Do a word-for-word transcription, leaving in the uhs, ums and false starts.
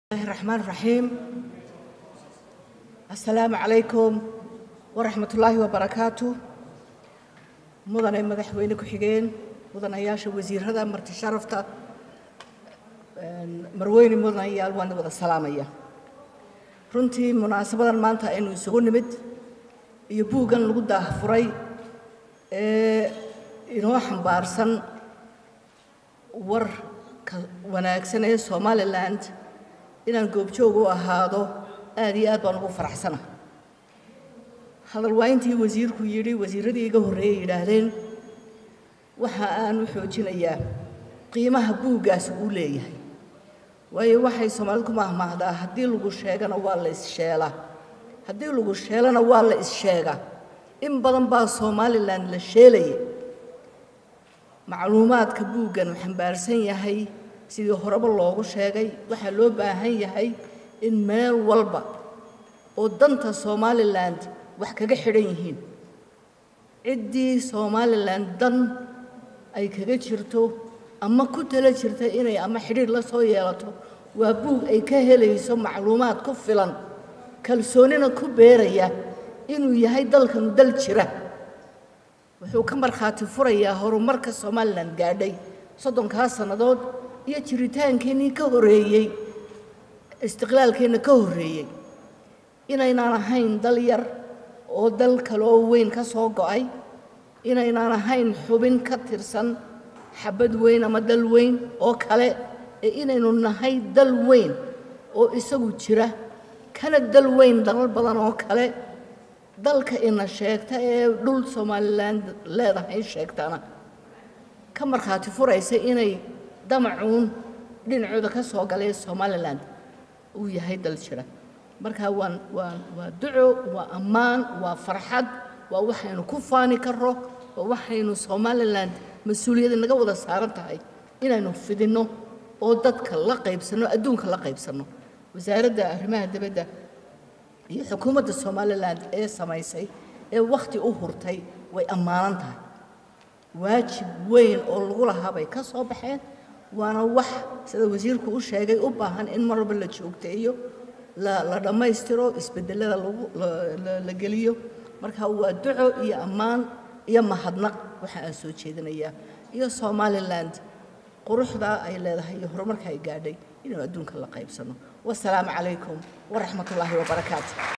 الله الرحمن الرحيم. السلام عليكم ورحمة الله وبركاته. مدن مدحوينه كحجين مدن عياش وزير هذا مرت شرفته مروين مدن عيال وانا وذا السلامية. runtii munaasabadan maanta aynu isugu nimid iyo buugan lagu daahfuray ee inoo xambaarsan war wanaagsan ee Somaliland inaan goobjoog u ahaado aad iyo aad baan ugu faraxsanahay. hadal wayntii wasiirku yiri wasiiradii iga horeeyay yiraahdeen waxa aan u xoojinayaa qiimaha buugaas uu leeyahay. waayo waxay Soomaalidu ma ahmaahdaa haddii lagu sheegana waa la is sheela haddii lagu sheelana waa la is sheega in badan baa Somaliland la sheelay macluumaadka buugan xambaarsan yahay sidii horeba loogu sheegay waxa loo baahan yahay in meel walba oo danta Somaliland wax kaga xidhan yihiin cidii Somaliland dan ay kaga jirto ama ku tala jirta inay ama xiriir la soo yeelato waa buug ay ka helayso macluumaad ku filan kalsoonina ku beeraya inuu yahay dalkan dal jira wuxuu ka marxaati furayaa horumarka Somaliland gaadhay soddonka sanadood iyo jiritaankeenii ka horeeyay istiqlaalkeena ka horeeyay inaynaan ahayn dal yar oo dal kale oo weyn ka soo go'ay inaynaan ahayn xubin ka tirsan xabad weyn ama dal weyn oo kale ee inaynu nahay dal weyn oo isagu jira kana dal weyn dalal badan oo kale dalka ina sheegta ee dhul Somaliland leedahay sheegtana ka marxaati furaysa inay damacuun dhinacooda ka soo galay Somaliland uu yahay dal jira marka waan waan waa duco waa amaan waa farxad waa waxaynu ku faani karro waa waxaynu Somaliland مسؤولية إنك وضع سارنتهاي إن إنه فدينه أو ضدك الله قيبسنه أدونك الله قيبسنه وزارة الرماة دبده هي حكومة الصوماليلاند إيه سمايسي إيه وقت أهورتي وأمانتها واجب وين أولغولها بيكسر بحين وأنا وح سيد وزير كوش شيء أباهن إن مرة بلتشوك تيجو لا لا لما يسترو يسبدل لا لا لجليو مركها هو دعو يا أمان يا mahadnaq waxa aan soo jeedinayaa iyo Somaliland quruxda ay leedahay iyo horumarka ay gaadhay inuu adduunka la qaybsano. Wassalaamu calaykum wa rahmatullaahi wa barakaatuh.